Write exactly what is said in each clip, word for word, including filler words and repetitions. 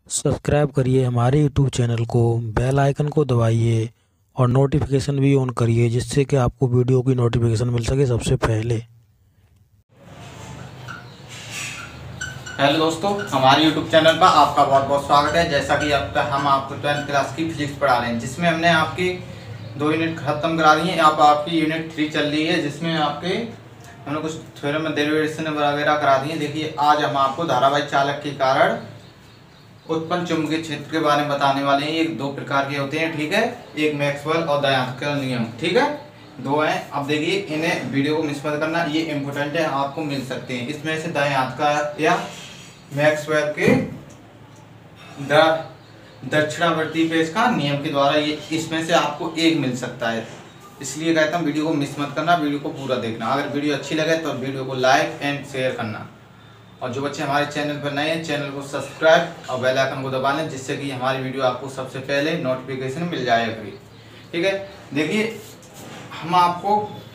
Subscribe करिए हमारे YouTube channel को, बेल आइकन को दबाइए और नोटिफिकेशन भी ऑन करिए जिससे कि आपको वीडियो की नोटिफिकेशन मिल सके सबसे पहले। हेलो दोस्तों, हमारे यूट्यूब चैनल पर आपका बहुत बहुत स्वागत है। जैसा कि आपका हम आपको ट्वेल्थ क्लास की फिजिक्स पढ़ा रहे हैं, जिसमें हमने आपकी दो यूनिट खत्म करा दी है। अब आपकी यूनिट थ्री चल रही है, जिसमें आपके हमने कुछ थ्योरम में डेरिवेशन वगैरह करा दी है। देखिए, आज हम आपको धारावाही चालक के कारण उत्पन्न चुंबकीय क्षेत्र के बारे में बताने वाले हैं। ये दो प्रकार के होते हैं, ठीक है। एक मैक्सवेल और दयात्मक नियम, ठीक है, दो हैं। अब देखिए, इन्हें वीडियो को मिस मत करना, ये इम्पोर्टेंट है, आपको मिल सकते हैं। इसमें से दयात्मक या मैक्सवेल के दक्षिणावर्ती पेश का नियम के द्वारा ये इसमें से आपको एक मिल सकता है। इसलिए कहता हूँ वीडियो को मिस मत करना, वीडियो को पूरा देखना। अगर वीडियो अच्छी लगे तो वीडियो को लाइक एंड शेयर करना, और जो बच्चे हमारे चैनल पर नए हैं चैनल को सब्सक्राइब और बेल आइकन को दबा लें, जिससे कि हमारी वीडियो आपको सबसे पहले नोटिफिकेशन मिल जाएगी, ठीक है। देखिए, हम आपको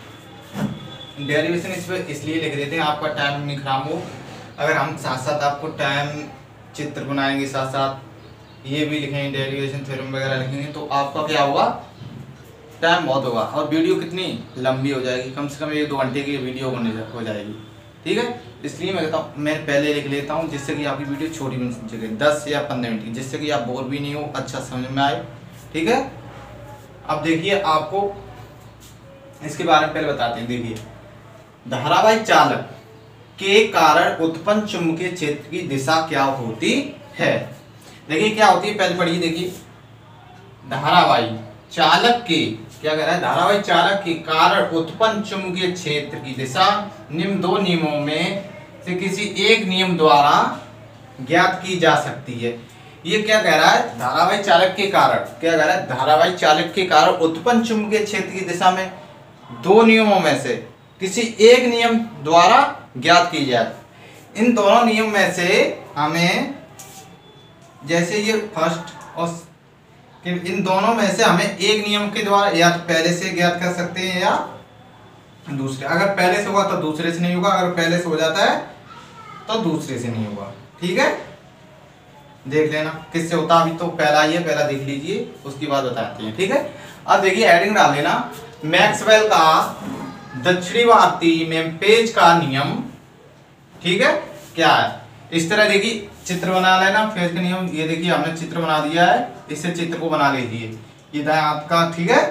डेरिवेशन इस पर इसलिए लिख देते हैं आपका टाइम नहीं खराब हो। अगर हम साथ साथ आपको टाइम चित्र बनाएंगे, साथ साथ ये भी लिखेंगे, डेरिवेशन थ्योरम वगैरह लिखेंगे, तो आपका क्या होगा, टाइम बहुत होगा और वीडियो कितनी लंबी हो जाएगी, कम से कम एक दो घंटे की वीडियो हो जाएगी, ठीक है। इसलिए मैं कहता हूँ मैं पहले लिख लेता हूँ, जिससे कि आपकी वीडियो छोटी बन सके, दस या पंद्रह मिनट की, जिससे कि आप बोर भी नहीं हो, अच्छा समझ में आए, ठीक है। अब देखिए, आपको इसके बारे में पहले बताते हैं। देखिए, धारावाही चालक के कारण उत्पन्न चुंबकीय क्षेत्र की दिशा क्या होती है। देखिए क्या होती है, पहले पढ़िए। देखिए, धारावाही चालक के क्या कह रहा है, धारावाही चालक के कारण उत्पन्न चुंबकीय क्षेत्र की दिशा निम्न दो नियमों में से किसी एक नियम द्वारा ज्ञात की जा सकती है। ये क्या कह रहा है, धारावाही चालक के कारण क्या कह रहा है, धारावाही चालक के कारण उत्पन्न चुंबकीय क्षेत्र की दिशा में दो नियमों में से किसी एक नियम द्वारा ज्ञात की जाए। इन दोनों नियम में से हमें, जैसे ये फर्स्ट और इन दोनों में से हमें एक नियम के द्वारा या तो पहले से ज्ञात कर सकते हैं या दूसरे। अगर पहले से होगा तो दूसरे से नहीं होगा, अगर पहले से हो जाता है तो दूसरे से नहीं होगा, ठीक है। देख लेना किससे होता, अभी तो पहला ही है, पहला देख लीजिए, उसके बाद बताते हैं, ठीक है। अब देखिए, हेडिंग डाल लेना, मैक्सवेल का दक्षिणावर्ती में पेज का नियम, ठीक है, क्या है। इस तरह देखिए, चित्र बना लेना पेज का नियम। ये देखिए, हमने चित्र बना दिया है, इससे चित्र को बना लीजिए। ये दायां का, ठीक है,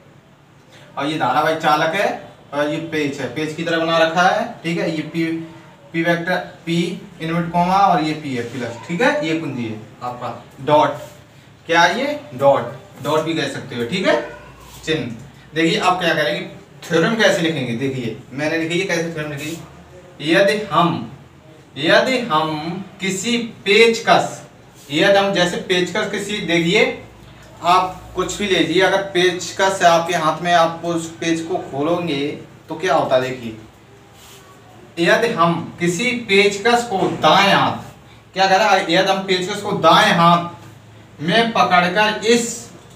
और ये धारावाही चालक है, और ये पेज है, पेज की तरह बना रखा है, ठीक है। ये P P vector P invert comma और ये पी है प्लस, ठीक है। ये कुंजी है आपका डॉट, क्या ये डॉट, डॉट भी कह सकते हो, ठीक है, चिन्ह। देखिए, आप क्या करेंगे, थ्योरम कैसे लिखेंगे। देखिए, मैंने लिखी है कैसे थ्योरम लिखी, यदि हम यदि हम किसी पेचकस, यदि हम जैसे पेचकस किसी, देखिए आप कुछ भी लीजिए, अगर पेचकस आपके हाथ में, आप उस पेज को खोलोगे तो क्या होता है। देखिए, यदि हम किसी पेचकस को दाएं हाथ, क्या कर रहा है, यदि हम पेचकस को दाएं हाथ में पकड़कर इस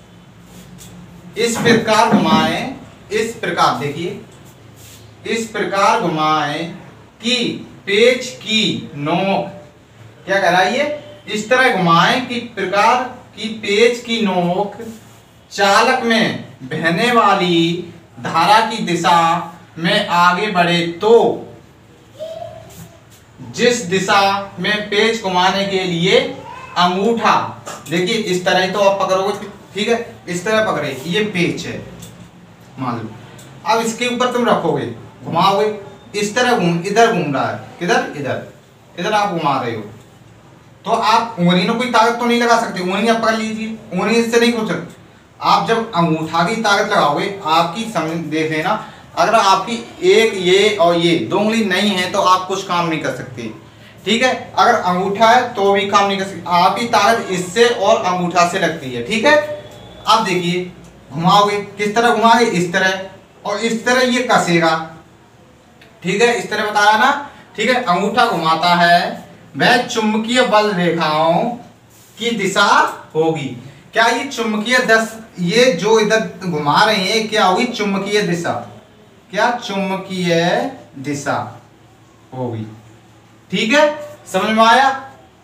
इस प्रकार घुमाएं, इस प्रकार, देखिए इस प्रकार घुमाएं कि पेच की नोक, क्या कह रहा है, ये इस तरह घुमाएं कि प्रकार की पेच की नोक चालक में बहने वाली धारा की दिशा में आगे बढ़े, तो जिस दिशा में पेच घुमाने के लिए अंगूठा, देखिए इस तरह ही तो आप पकड़ोगे, ठीक है, इस तरह पकड़े, ये पेच है मान लो। अब इसके ऊपर तुम रखोगे, घुमाओगे, इस तरह घूम, इधर घूम रहा है, किधर, इधर इधर आप घुमा रहे हो, तो आप उंगली में कोई ताकत तो नहीं लगा सकते, उंगली आप पकड़ लीजिए, उंगली इससे नहीं घूम सकते। आप जब अंगूठा की ताकत लगाओगे, आपकी समझ देख लेना, अगर आपकी एक ये और ये दो उंगली नहीं है तो आप कुछ काम नहीं कर सकते, ठीक है। अगर अंगूठा है तो भी काम नहीं कर सकते, आपकी ताकत इससे और अंगूठा से लगती है, ठीक है। अब देखिए, घुमाओगे, किस तरह घुमाओगे, इस तरह, और इस तरह ये कसेगा, ठीक है, इस तरह बताया ना, ठीक है। अंगूठा घुमाता है, वह चुंबकीय बल रेखाओं की दिशा होगी। क्या ये चुंबकीय दस, ये जो इधर घुमा रहे हैं, क्या होगी, चुंबकीय दिशा, क्या चुंबकीय दिशा होगी, ठीक है, समझ में आया।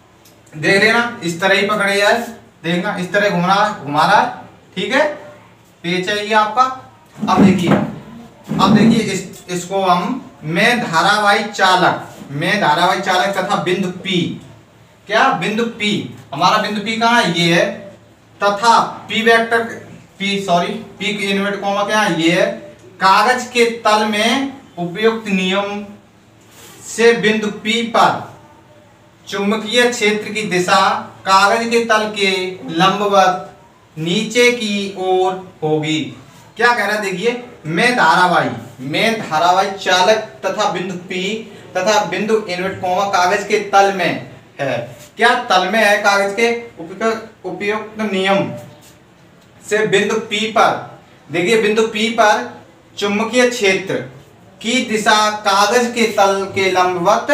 देख लेना, इस तरह ही पकड़े जाए, देखना इस तरह घुमा घुमा रहा है, ठीक है, पेच है ये आपका। अब देखिए, अब देखिए इस, इसको हम में धारावाही चालक, में धारावाही चालक तथा बिंदु P, क्या बिंदु P, हमारा बिंदु P कहाँ है, ये है, तथा P vector P sorry P की इनवर्ट कॉमा क्या है, ये है, कागज के तल में उपयुक्त नियम से बिंदु P पर चुंबकीय क्षेत्र की दिशा कागज के तल के लंबवत नीचे की ओर होगी। क्या कह रहा है, देखिए, में धारावाही, में धारावाही चालक तथा बिंदु P तथा बिंदु इनवर्ट कॉमा कागज के तल में है, क्या तल में है कागज के उपयुक्त नियम से बिंदु P पर, देखिए बिंदु P पर चुंबकीय क्षेत्र की दिशा कागज के तल के लंबवत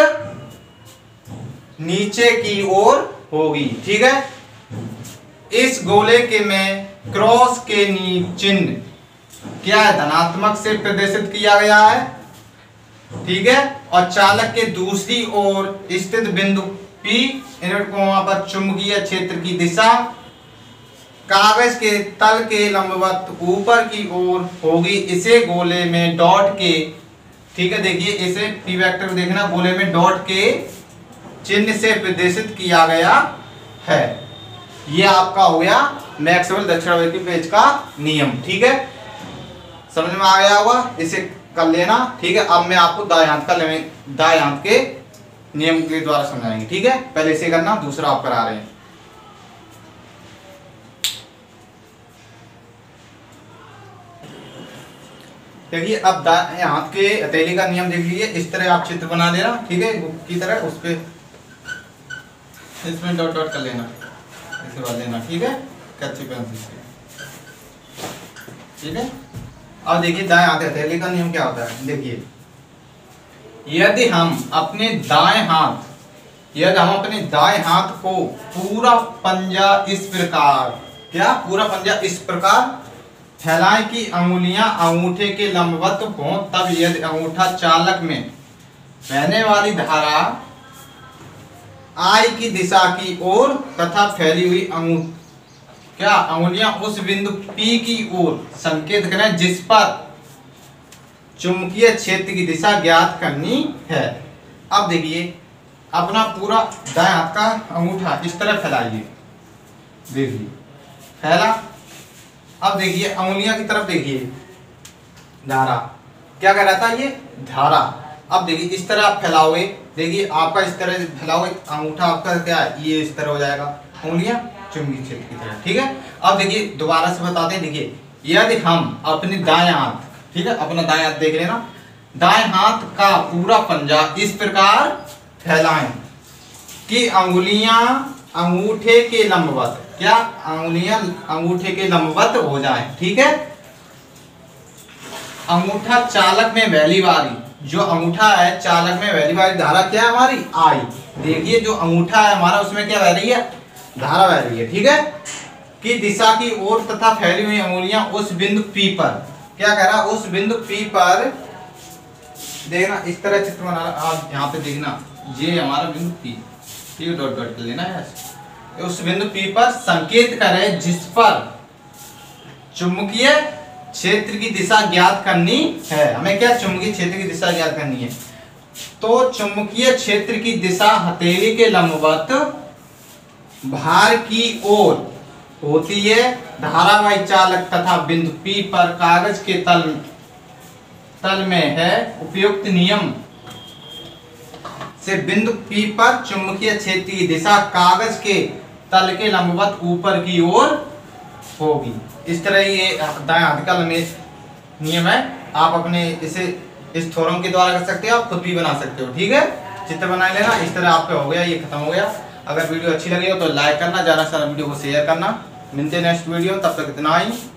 नीचे की ओर होगी, ठीक है। इस गोले के में क्रॉस के चिन्ह क्या है, धनात्मक से प्रदर्शित किया गया है, ठीक है, और चालक के दूसरी ओर स्थित बिंदु P इनवर्ट कॉमा पर चुंबकीय क्षेत्र की दिशा कागज के तल के लंबवत ऊपर की ओर होगी। इसे गोले में डॉट के, ठीक है, देखिए इसे P वेक्टर को देखना, गोले में डॉट के चिन्ह से प्रदर्शित किया गया है। ये आपका हो गया मैक्सवेल दक्षिणावर्ती पेच का नियम, ठीक है, समझ में आ गया होगा, इसे कर लेना, ठीक है। अब मैं आपको दाएं हाथ का दाएं हाथ के नियम के द्वारा समझाएंगे, ठीक है, पहले इसे करना, दूसरा आप करा रहे हैं। देखिए अब दाएं हाथ के हथेली का नियम देख लीजिए, इस तरह आप चित्र बना लेना, ठीक है, की तरह उस पे इसमें डॉट डॉट कर लेना, ऐसे वाल लेना, ठीक है, कच्ची पेंसिल से, ठीक है। अब देखिए दाएं हाथ हथेली का नियम क्या होता है, देखिए, यदि हम अपने दाएं हाथ यदि हम अपने दाएं हाथ को पूरा पंजा इस प्रकार, क्या पूरा पंजा इस प्रकार फैलाएं कि अंगुलियां अंगूठे के लंबवत हों, तब यदि अंगूठा चालक में बहने वाली धारा I की दिशा की ओर तथा फैली हुई अंगूठ क्या अंगुलियां उस बिंदु P की ओर संकेत करें जिस पर चुंबकीय क्षेत्र की दिशा ज्ञात करनी है। अब देखिए अपना पूरा दाएं हाथ का अंगूठा इस तरह फैलाइए, देखिए फैला। अब देखिए अंगुलियां की तरफ देखिए, धारा क्या कह रहा था, ये धारा। अब देखिए इस तरह आप फैलाओगे, देखिए आपका इस तरह फैलाओगे, अंगूठा आपका क्या है, ये इस तरह हो जाएगा, अंगुलियां चुंबकीय क्षेत्र की तरह, ठीक है। अब देखिए दोबारा से बताते हैं, देखिए यदि हम अपने दाएं हाथ, ठीक है, अपना दाएं हाथ देख लेना, दाएं हाथ का पूरा पंजा इस प्रकार फैलाएं कि अंगुलियां अंगूठे के लंबवत, क्या अंगुलियां अंगूठे के लंबवत हो जाएं, ठीक है। अंगूठा चालक में पहली बारी, जो अंगूठा है चालक में पहली बारी धारा क्या है हमारी, आई। देखिए जो अंगूठा है हमारा उसमें क्या बह रही है, धारा बह रही है, ठीक है, की दिशा की ओर तथा फैली हुई अंगुलियां उस बिंदु P पर, क्या कह रहा, उस बिंदु P पर देखना, इस तरह चित्र बना, आप यहाँ पे देखना, ये हमारा बिंदु P, ठीक है, डॉट डॉट कर लेना है, उस बिंदु P पर संकेत करें जिस पर चुंबकीय क्षेत्र की दिशा ज्ञात करनी है। हमें क्या चुंबकीय क्षेत्र की दिशा ज्ञात करनी है, तो चुंबकीय क्षेत्र की दिशा हथेली के लंबवत भार की ओर होती है। धारावाही चालक तथा बिंदु P पर कागज के तल तल में है, उपयुक्त नियम से बिंदु P पर चुंबकीय क्षेत्र की दिशा कागज के तल के लंबवत ऊपर की ओर होगी। इस तरह ये दाएं हाथ का नियम है, आप अपने इसे इस थ्योरम के द्वारा कर सकते हो, आप खुद भी बना सकते हो, ठीक है। चित्र बना लेना, इस तरह आपका हो गया, ये खत्म हो गया। अगर वीडियो अच्छी लगी हो तो लाइक करना, ज़्यादा से ज़्यादा वीडियो को शेयर करना। मिलते हैं नेक्स्ट वीडियो, तब तक इतना ही।